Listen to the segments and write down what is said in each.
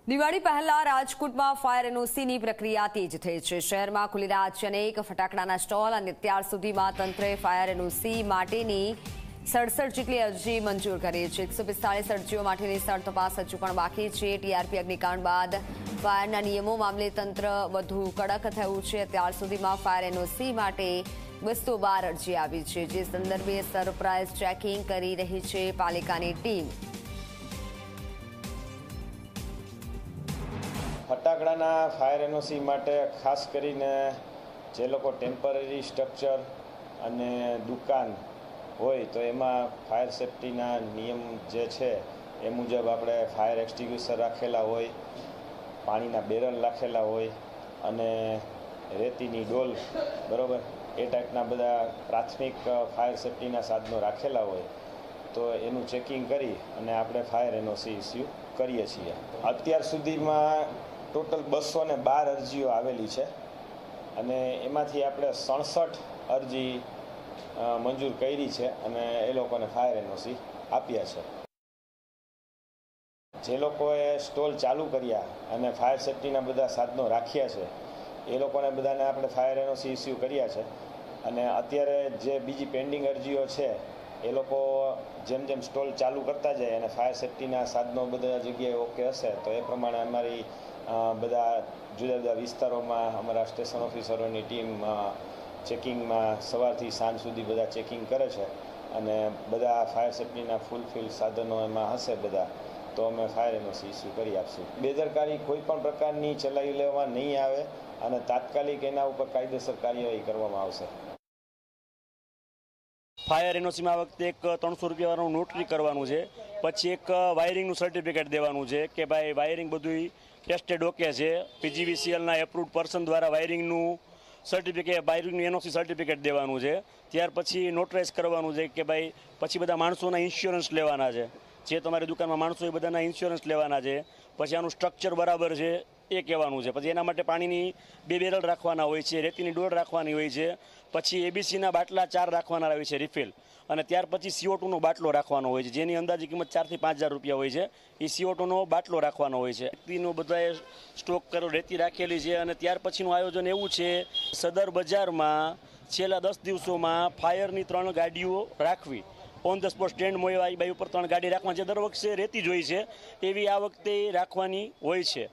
દિવાળી પહેલા રાજકોટમાં ફાયર એનઓસીની પ્રક્રિયા તેજ થઈ છે। શહેરમાં ખુલી રહ્યા છે અનેક ફટાકડાના સ્ટોલ અને અત્યાર સુધીમાં તંત્રએ ફાયર એનઓસી માટેની 67 જેટલી અરજી મંજૂર કરી છે। 145 અરજીઓ માટેની સ્થળ તપાસ હજુ પણ બાકી છે। ટીઆરપી અગ્નિકાંડ બાદ ફાયરના નિયમો મામલે તંત્ર વધુ કડક થયું છે। અત્યાર સુધીમાં ફાયર એનઓસી માટે 212 અરજી આવી છે, જે સંદર્ભે સરપ્રાઇઝ ચેકિંગ કરી રહી છે પાલિકાની ટીમ। ફટાકડાના ફાયર એનઓસી માટે ખાસ કરીને જે લોકો ટેમ્પરરી સ્ટ્રક્ચર અને દુકાન હોય તો એમાં ફાયર સેફ્ટીના નિયમ જે છે એ મુજબ આપણે ફાયર એક્સટિંગ્વિશર રાખેલા હોય, પાણીના બેરલ રાખેલા હોય અને રેતીની ડોલ, બરાબર, એ ટાઈપના બધા પ્રાથમિક ફાયર સેફ્ટીના સાધનો રાખેલા હોય તો એનું ચેકિંગ કરી અને આપણે ફાયર એનઓસી ઇસ્યુ કરીએ છીએ। અત્યાર સુધીમાં ટોટલ 212 અરજીઓ આવેલી છે અને એમાંથી આપણે 67 અરજી મંજૂર કરી છે અને એ લોકોને ફાયર એનઓસી આપ્યા છે। જે લોકોએ સ્ટોલ ચાલુ કર્યા અને ફાયર સેફ્ટીના બધા સાધનો રાખ્યા છે એ લોકોને બધાને આપણે ફાયર એનઓસી ઇસ્યુ કર્યા છે અને અત્યારે જે બીજી પેન્ડિંગ અરજીઓ છે એ લોકો જેમ જેમ સ્ટોલ ચાલુ કરતા જાય અને ફાયર સેફ્ટીના સાધનો બધા જગ્યાએ ઓકે હશે તો એ પ્રમાણે અમારી બધા જુદા જુદા વિસ્તારોમાં અમારા સ્ટેશન ઓફિસરોની ટીમ ચેકિંગમાં સવારથી સાંજ સુધી બધા ચેકિંગ કરે છે અને બધા ફાયર સેફ્ટીના ફૂલફિલ સાધનો એમાં હશે બધા તો અમે ફાયર એનઓસી ઇસ્યુ કરી આપશું। બેદરકારી કોઈ પણ પ્રકારની ચલાવી લેવા નહીં આવે અને તાત્કાલિક એના ઉપર કાયદેસર કાર્યવાહી કરવામાં આવશે। ફાયર એનઓસીમાં આ વખતે એક 300 રૂપિયાવાળું નોટરી કરવાનું છે, પછી એક વાયરિંગનું સર્ટિફિકેટ દેવાનું છે કે ભાઈ વાયરિંગ બધું ટેસ્ટેડ ઓકે છે, પીજીવીસીએલના એપ્રુવડ પર્સન દ્વારા વાયરિંગનું સર્ટિફિકેટ, વાયરિંગનું એનઓસી સર્ટિફિકેટ દેવાનું છે। ત્યાર પછી નોટરાઇઝ કરવાનું છે કે ભાઈ પછી બધા માણસોના ઇન્સ્યોરન્સ લેવાના છે, જે તમારી દુકાનમાં માણસો એ બધાના ઇન્સ્યોરન્સ લેવાના છે, પછી આનું સ્ટ્રક્ચર બરાબર છે એ કહેવાનું છે, પછી એના માટે પાણીની 2 બેરલ રાખવાના હોય છે, રેતીની ડોલ રાખવાની હોય છે, પછી એબીસીના બાટલા 4 રાખવાના હોય છે રિફિલ, અને ત્યાર પછી CO2નો બાટલો રાખવાનો હોય છે જેની અંદાજે કિંમત 4 થી 5,000 રૂપિયા હોય છે। એ CO2નો બાટલો રાખવાનો હોય છે। રેતીનો બધાએ સ્ટોક કરેલો રેતી રાખેલી છે અને ત્યાર પછીનું આયોજન એવું છે સદર બજારમાં છેલ્લા 10 દિવસોમાં ફાયરની 3 ગાડીઓ રાખવી, ઓન ધ સ્પોટ સ્ટેન્ડ મોય બાઈ ઉપર 3 ગાડી રાખવાની છે। દર વખતે રેતી જ હોય છે એવી આ વખતે રાખવાની હોય છે।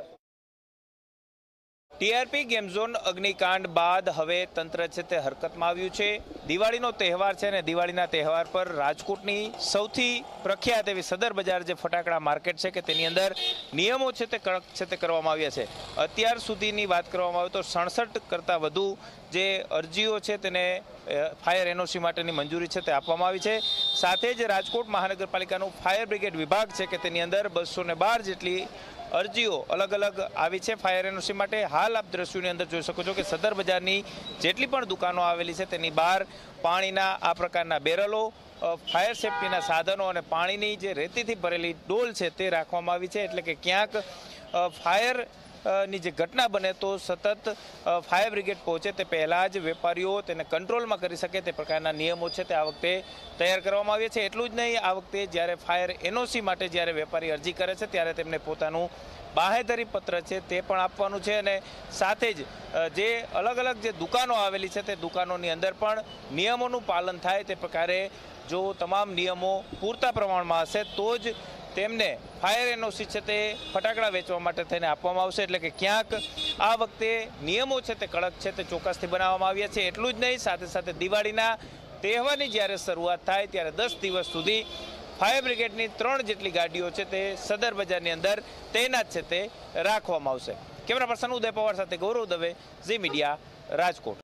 ટીઆરપી ગેમ ઝોન અગ્નિકાંડ બાદ હવે તંત્ર છે તે હરકતમાં આવ્યું છે। દિવાળીનો તહેવાર છે અને દિવાળીના તહેવાર પર રાજકોટની સૌથી પ્રખ્યાત એવી સદર બજાર જે ફટાકડા માર્કેટ છે કે તેની અંદર નિયમો છે તે કડક છે તે કરવામાં આવ્યા છે। અત્યાર સુધીની વાત કરવામાં આવે તો 67 કરતાં વધુ જે અરજીઓ છે તેને ફાયર એનઓસી માટેની મંજૂરી છે તે આપવામાં આવી છે। સાથે જ રાજકોટ મહાનગરપાલિકાનું ફાયર બ્રિગેડ વિભાગ છે કે તેની અંદર 212 જેટલી અરજીઓ અલગ અલગ આવી છે ફાયર એનઓસી માટે। હાલ આપ દ્રશ્યોની અંદર જોઈ શકો છો કે સદર બજારની જેટલી પણ દુકાનો આવેલી છે તેની બહાર પાણીના આ પ્રકારના બેરલો, ફાયર સેફ્ટીના સાધનો અને પાણીની જે રેતીથી ભરેલી ડોલ છે તે રાખવામાં આવી છે, એટલે કે ક્યાંક ફાયર ની જે ઘટના બને તો સતત ફાયર બ્રિગેડ પહોંચે તે પહેલાં જ વેપારીઓ તેને કંટ્રોલમાં કરી શકે તે પ્રકારના નિયમો છે તે આ વખતે તૈયાર કરવામાં આવ્યા છે। એટલું જ નહીં, આ વખતે જ્યારે ફાયર એનઓસી માટે જ્યારે વેપારી અરજી કરે છે ત્યારે તેમને પોતાનું બાહેધરી પત્ર છે તે પણ આપવાનું છે અને સાથે જ જે અલગ અલગ જે દુકાનો આવેલી છે તે દુકાનોની અંદર પણ નિયમોનું પાલન થાય તે પ્રકારે જો તમામ નિયમો પૂરતા પ્રમાણમાં હશે તો જ તેમને ફાયર એનઓસી છે તે ફટાકડા વેચવા માટે થઈને આપવામાં આવશે। એટલે કે ક્યાંક આ વખતે નિયમો છે તે કડક છે તે ચોક્કસથી બનાવવામાં આવ્યા છે। એટલું જ નહીં, સાથે સાથે દિવાળીના તહેવારની જ્યારે શરૂઆત થાય ત્યારે 10 દિવસ સુધી ફાયર બ્રિગેડની 3 જેટલી ગાડીઓ છે તે સદર બજારની અંદર તૈનાત છે તે રાખવામાં આવશે। કેમેરા પર્સન ઉદય પવાર સાથે ગૌરવ દવે, ઝી મીડિયા, રાજકોટ।